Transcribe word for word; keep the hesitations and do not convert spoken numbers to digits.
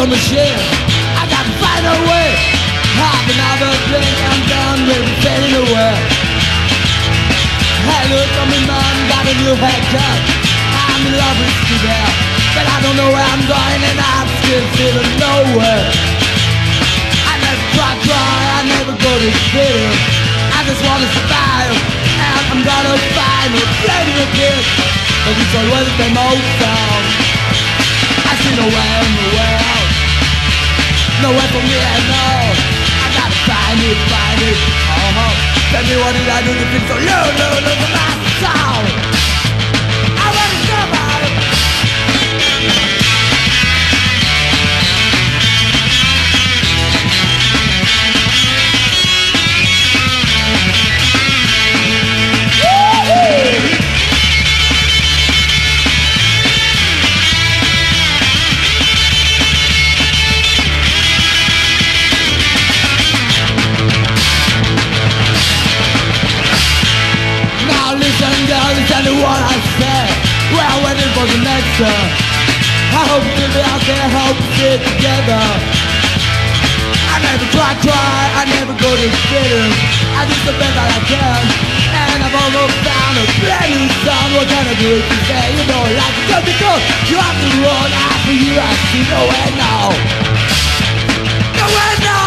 machine. I gotta find a way. Half another drink, I'm done with fading away. Hey, look on me, man, got a new haircut. I'm in love with you there, but I don't know where I'm going, and I'm still feeling nowhere. I never try, try, I never go to theater. I just wanna survive, and I'm gonna find a plenty of this, but it's always the same old song. I see no way in the world, nowhere for me at all. I gotta find it, find it, uh-huh. Tell me what did I do to feel so low, low, low for my soul. I wanna survive. Listen to what I say. We're waiting for the next one. I hope to be out there, hope to get together. I never try, try, I never go to theater. I do the best that I can, and I've almost found a brand new song. What can I do if you say you don't like it? Just because you have to run after you, I see nowhere now. Nowhere now.